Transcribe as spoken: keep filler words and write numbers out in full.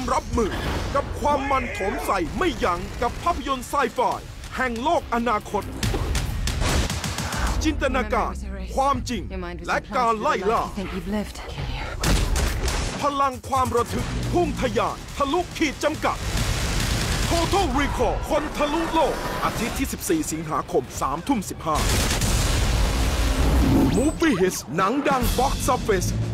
รับมือกับความมันโถมใส่ไม่ยั้งกับภาพยนตร์ไซไฟแห่งโลกอนาคตจินตนาการความจริงและการไล่ล่าพลังความระทึกพุ่งทะยานทะลุขีดจำกัด Total Recall คนทะลุโลกอาทิตย์ที่สิบสี่สิงหาคมสามทุ่มสิบห้า Movie Hits หนังดัง Box Office